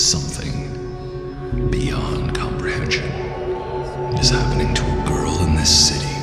Something beyond comprehension is happening to a girl in this city.